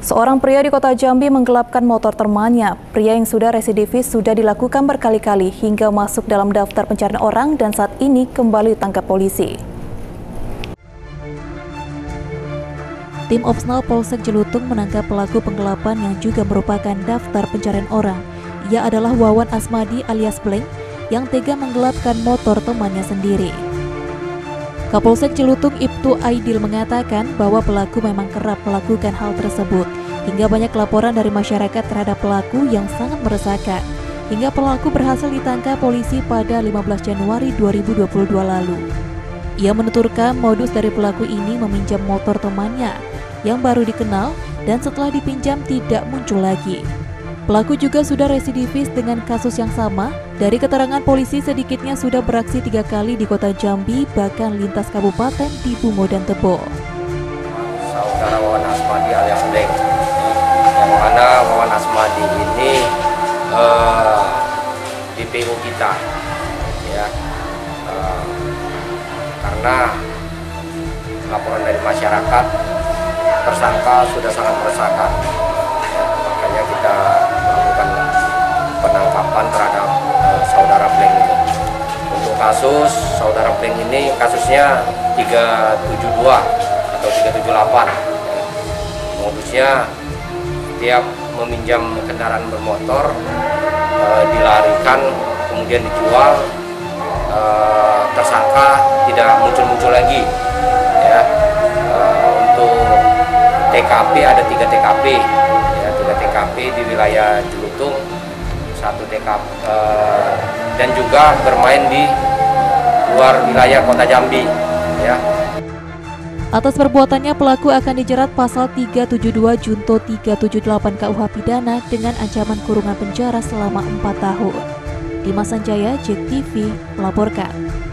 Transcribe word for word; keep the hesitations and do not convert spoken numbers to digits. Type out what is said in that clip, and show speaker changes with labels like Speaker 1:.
Speaker 1: Seorang pria di kota Jambi menggelapkan motor temannya. Pria yang sudah residivis sudah dilakukan berkali-kali hingga masuk dalam daftar pencarian orang dan saat ini kembali ditangkap polisi. Tim Opsnal Polsek Jelutung menangkap pelaku penggelapan yang juga merupakan daftar pencarian orang. Ia adalah Wawan Asmadi alias Bleng yang tega menggelapkan motor temannya sendiri. Kapolsek Jelutung Ibtu Aidil mengatakan bahwa pelaku memang kerap melakukan hal tersebut, hingga banyak laporan dari masyarakat terhadap pelaku yang sangat meresahkan, hingga pelaku berhasil ditangkap polisi pada lima belas Januari dua ribu dua puluh dua lalu. Ia menuturkan modus dari pelaku ini meminjam motor temannya yang baru dikenal dan setelah dipinjam tidak muncul lagi. Pelaku juga sudah residivis dengan kasus yang sama. Dari keterangan polisi, sedikitnya sudah beraksi tiga kali di kota Jambi, bahkan lintas kabupaten di Bungo dan Tebo.
Speaker 2: Saudara Wawan Asmadi alias Bleng, yang mana Wawan Asmadi ini uh, di P U kita, ya, uh, karena laporan dari masyarakat tersangka sudah sangat meresahkan, ya, makanya kita melakukan penangkapan terhadap uh, saudara Bleng ini. Untuk kasus saudara Bleng ini kasusnya tiga tujuh dua atau tiga tujuh delapan. Ya. Modusnya setiap meminjam kendaraan bermotor uh, dilarikan kemudian dijual, uh, tersangka tidak muncul-muncul lagi. Ya. Uh, untuk T K P ada tiga T K P, ya, tiga T K P di wilayah Jelutung, satu T K P uh, dan juga bermain di luar wilayah kota Jambi, ya.
Speaker 1: Atas perbuatannya pelaku akan dijerat pasal tiga tujuh dua Junto tiga tujuh delapan K U H Pidana dengan ancaman kurungan penjara selama empat tahun. Dimas Sanjaya, J E K T V melaporkan.